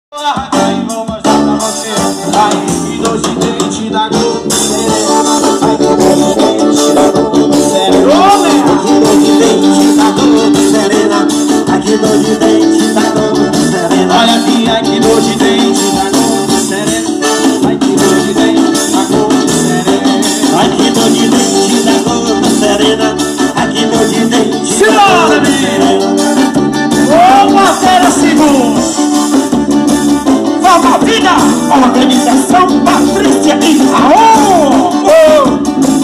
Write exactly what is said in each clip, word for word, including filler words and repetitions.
Aí vou mostrar pra você. Aí que doce de dente da Globo Serena. Aí que doce de dente da Globo Serena. Aqui doce de dente da Globo Serena. Aqui doce de dente da Globo Serena. Olha aqui, aqui doce de dente da Globo Serena. Aqui doce de dente da Globo Serena. Aqui doce de dente da Globo Serena. Aqui doce de dente da Globo Serena. Ô parceiro segundo. Vamos vida, organização Patrícia e Raul. Uh!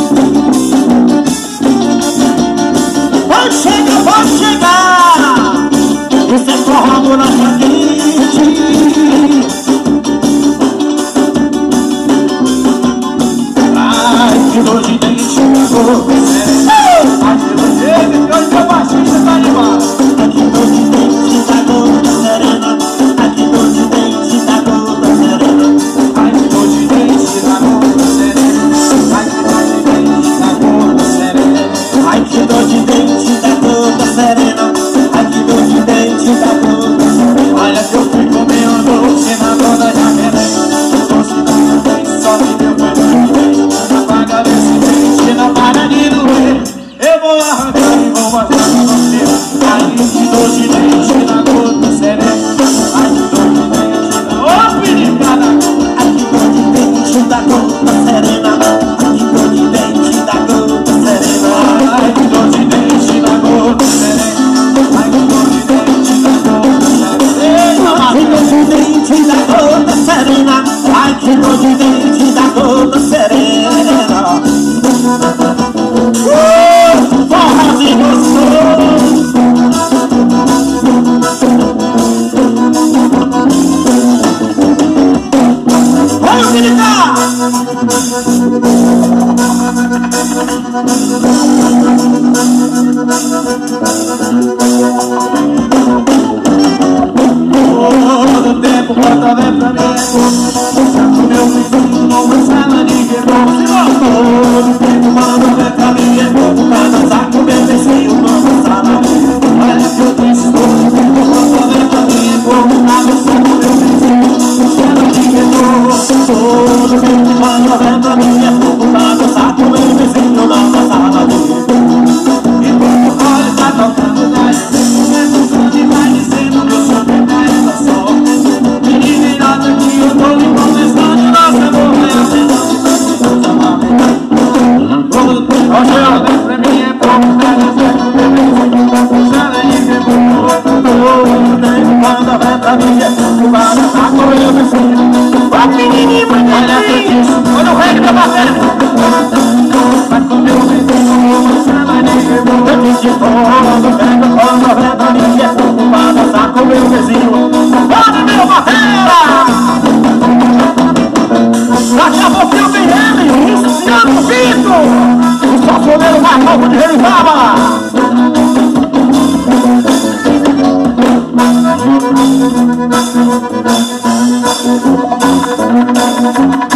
Vai chegar, vai chegar. Isso é forrado na frente. Ai, que dor de dente. Ai, que dor de dente. Que hoje meu baixinho tá animado. Aqui dor de dente da Globo Serena. Aqui dor de dente da Globo Serena. Ai, que dor de dente da Globo Serena. Ai, que dor de dente da Globo Serena. Ai, que dor de dente da Globo Serena. Ai, que dor de dente da Globo Serena. Olha que eu fui comer um doce na dona de Amelém. Doce da Amelém, só me deu pra apaga desse dente, não para de doer. Eu vou arrancar e vou mostrar pra você. Ai, que dor de dente da Globo Serena. Ai, que dor de dente da... Ô, perincada! Ai, que dor de dente da Globo Serena. Ai, que dor de dente da Globo Serena. Ai, que dor de dente da Globo Serena. Ai, que dor de dente da Globo Serena. Ai, que dor de dente da Globo Serena. Ai, que dor de dente da Globo Serena. Uh! Forrozinho gostoso. Vamos gritar! Todo tempo bota bem pra mim. O meu vizinho não gostava de quebrar. Todo tempo bota bem pra mim. Pra dançar com meu vizinho não gostava. Olha que eu disse. Todo tempo bota bem pra mim. Pra dançar com meu vizinho não gostava de quebrar. Todo tempo bota bem pra mim. Pra dançar com meu vizinho não gostava de quebrar. E quando o colo tá tocando na esquina, é tocando e vai dizendo que eu sou pecado só. Menina irada que eu tô me conversando. Nossa, amor, vai acendendo e precisa amar. Todo tempo olha bem pra mim é pouco. Pega certo, bebê, já nem quebrou. Todo tempo quando vem pra mim é pouco. Para dançar com meu vizinho. Ó menininho, olha que eu disse. Olha o reggae da barreira. Vai com meu vizinho, já nem quebrou. Eu disse todo tempo quando vem pra mim é pouco. Para dançar com meu vizinho. Olha meu barreira. Daqui a pouco eu tenho ele, Luciano Vitor, o sanfoneiro mais novo de Renitaba.